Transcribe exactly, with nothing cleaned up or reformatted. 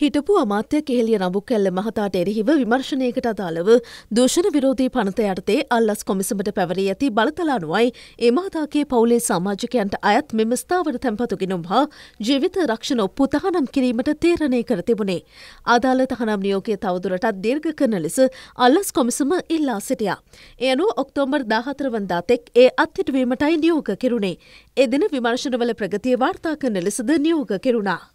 හිටපු අමාත්‍ය කෙහෙලිය නබුකැල්ල මහතාට එරෙහිව විමර්ශනයකට අදාළව දූෂණ විරෝධී පනත යටතේ අල්ලස් කොමිසමට පැවරී ඇති බලතල අනුවයි ඒ මහතාගේ පවුලේ සමාජිකයන්ට අයත් මෙම ස්ථාවර තැන්පතු ගිණුම් හා ජීවිත රක්ෂණ ඔප්පු තහනම් කිරීමට තීරණය කර තිබුණේ. ආදාළ තහනම් නියෝගය තවදුරටත් දීර්ඝ කරන ලෙස අල්ලස් කොමිසම ඉල්ලා සිටියා. ඒ අනුව ඔක්තෝබර් දාහතර වනදා තෙක් ඒ අත්හිටුවීමටයි නියෝග කෙරුණේ. එදින විමර්ශනවල ප්‍රගතිය වාර්තා කරන ලෙසද නියෝග කෙරුණා.